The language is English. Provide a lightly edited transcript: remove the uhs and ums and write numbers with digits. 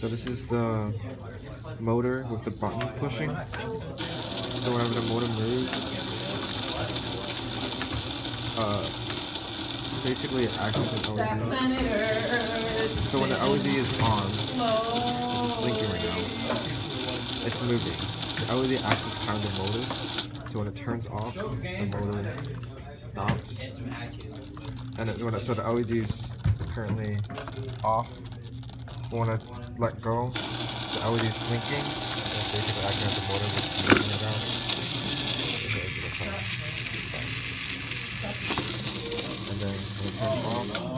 So this is the motor with the button pushing. So whenever the motor moves, basically it acts as an LED. So when the LED is on, it's blinking right now. It's moving. The LED acts as kind of the motor. So when it turns off, the motor stops. And so the LED is currently off. When I let go, the LED is blinking. It's basically acting as the motor with moving around. And then when it turns off,